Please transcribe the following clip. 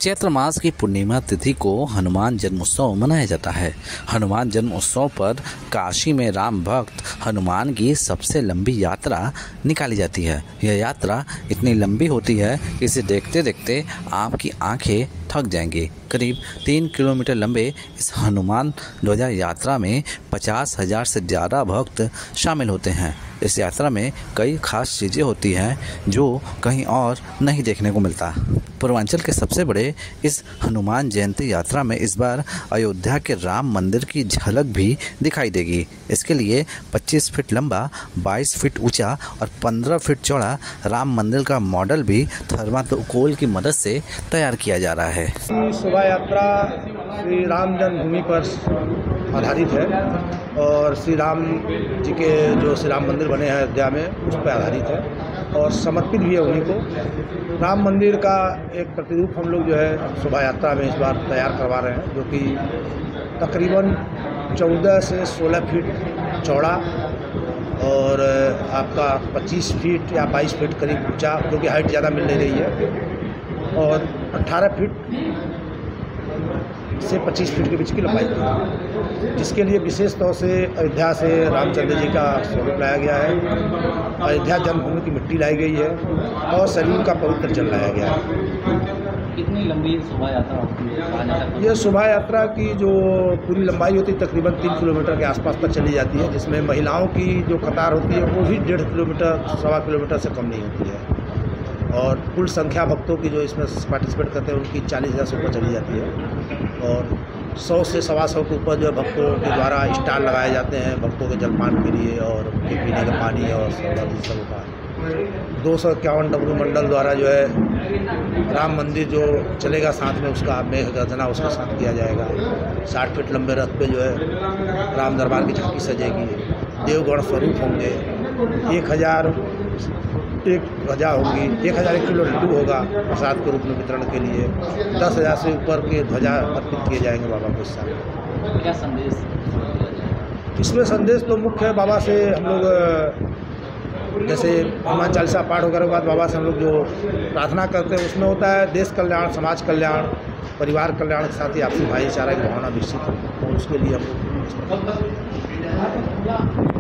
चैत्र मास की पूर्णिमा तिथि को हनुमान जन्मोत्सव मनाया जाता है। हनुमान जन्मोत्सव पर काशी में राम भक्त हनुमान की सबसे लंबी यात्रा निकाली जाती है। यह यात्रा इतनी लंबी होती है कि इसे देखते देखते आपकी आंखें थक जाएंगी। करीब 3 किलोमीटर लंबे इस हनुमान ध्वजा यात्रा में 50,000 से ज़्यादा भक्त शामिल होते हैं। इस यात्रा में कई खास चीज़ें होती हैं जो कहीं और नहीं देखने को मिलता। पूर्वांचल के सबसे बड़े इस हनुमान जयंती यात्रा में इस बार अयोध्या के राम मंदिर की झलक भी दिखाई देगी। इसके लिए 25 फीट लंबा, 22 फीट ऊंचा और 15 फीट चौड़ा राम मंदिर का मॉडल भी थर्माकोल की मदद से तैयार किया जा रहा है। शोभा यात्रा श्री राम जन्मभूमि पर आधारित है और श्री राम जी के जो श्री राम मंदिर बने हैं अयोध्या में उस पर आधारित है और समर्पित भी है उन्हीं को। राम मंदिर का एक प्रतिरूप हम लोग जो है शोभा यात्रा में इस बार तैयार करवा रहे हैं, जो कि तकरीबन 14 से 16 फीट चौड़ा और आपका 25 फीट या 22 फीट करीब ऊंचा, क्योंकि हाइट ज़्यादा मिल नहीं रही है, और 18 फीट से 25 फीट के बीच की लंबाई है, जिसके लिए विशेष तौर से अयोध्या से रामचंद्र जी का स्वरूप लाया गया है। अयोध्या जन्मभूमि की मिट्टी लाई गई है और सरयू का पवित्र जल लाया गया है। कितनी लंबी शोभा यात्रा होती है? ये शोभा यात्रा की जो पूरी लंबाई होती है तकरीबन 3 किलोमीटर के आसपास तक चली जाती है, जिसमें महिलाओं की जो कतार होती है वो भी 1.5 किलोमीटर, 1.25 किलोमीटर से कम नहीं होती है। और कुल संख्या भक्तों की जो इसमें पार्टिसिपेट करते हैं उनकी 40,000 से ऊपर चली जाती है और 100 से 125 के ऊपर जो है भक्तों के द्वारा स्टॉल लगाए जाते हैं भक्तों के जलपान के लिए और उनके पीने का पानी और सब का। 251 डमरू मंडल द्वारा जो है राम मंदिर जो चलेगा साथ में उसका मेघ गर्जना उसका साथ किया जाएगा। 60 फीट लंबे रथ पे जो है राम दरबार की झांकी सजेगी। देवगण स्वरूप होंगे। 1000 ध्वजा होगी। 1001 किलो लड्डू होगा प्रसाद के रूप में वितरण के लिए। 10,000 से ऊपर के ध्वजा अर्पित किए जाएंगे बाबा को इस साल। क्या संदेश इसमें? संदेश तो मुख्य है बाबा से हम लोग जैसे हनुमान चालीसा पाठ वगैरह के बाद बाबा से हम लोग जो प्रार्थना करते हैं उसमें होता है देश कल्याण, समाज कल्याण, परिवार कल्याण के साथ ही आपसी भाईचारा की भावना विकसित हो, और उसके लिए हम लोग